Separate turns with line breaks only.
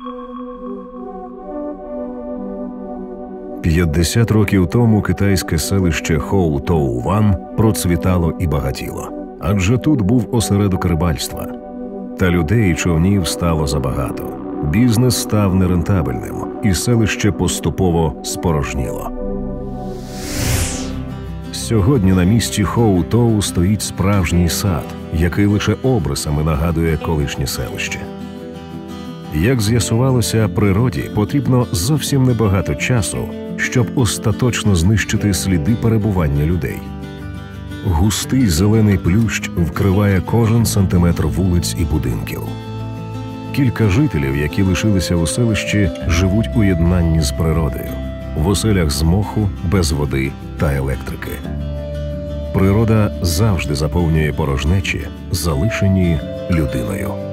«50 років тому китайське селище Хоу-Тоу-Ван процвітало і багатіло. Адже тут був осередок рибальства. Та людей і човнів стало забагато. Бізнес став нерентабельним, і селище поступово спорожніло. Сьогодні на місці Хоу-Тоу стоїть справжній сад, який лише обрисами нагадує колишнє селище. Як з'ясувалося, природі потрібно зовсім небагато часу, щоб остаточно знищити сліди перебування людей. Густий зелений плющ вкриває кожен сантиметр вулиць і будинків. Кілька жителів, які лишилися у селищі, живуть у єднанні з природою, в оселях з моху, без води та електрики. Природа завжди заповнює порожнечі, залишені людиною.